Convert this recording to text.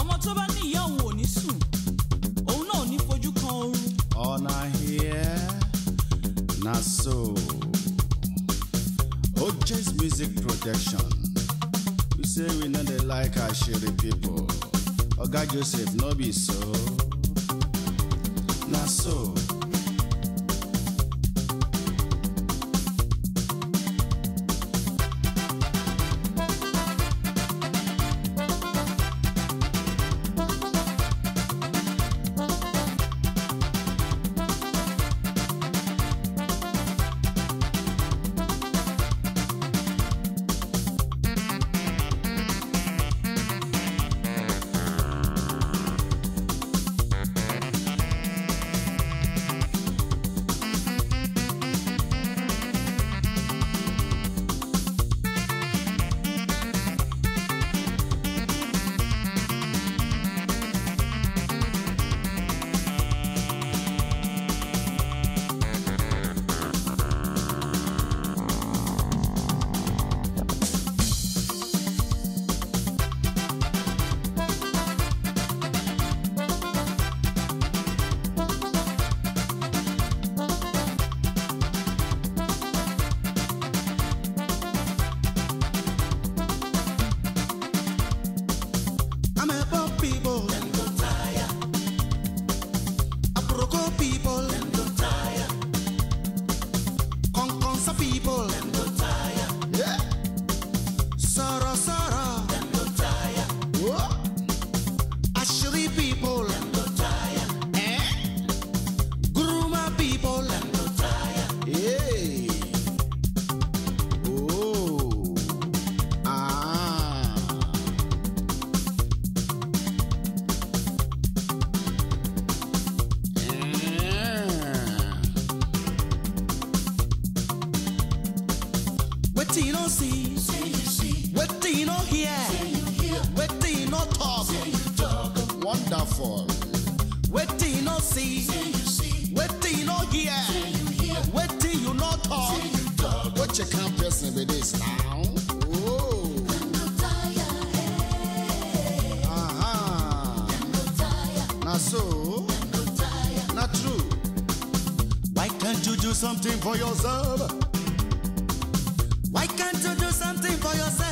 ọmọ tó bá ní ìyá òun ò ní sùn òun náà ò ní fojú kan oorun. ọ̀nà here na so OJ's music production. We say we no dey like ashiri people. Oga Joseph no be so. Na so. Wetin you no see, say you see. Wetin you no hear, say you hear. Wetin you no talk, say you talk. Wonderful. Wetin you no see, say you see. Wetin you no hear, say you hear. Wetin you no talk, say you talk. What you can't person with this now? Oh. I'm no tired, hey. I'm no tired. Na so. I'm no tired. Not true. Why can't you do something for yourself? Why can't you do something for yourself?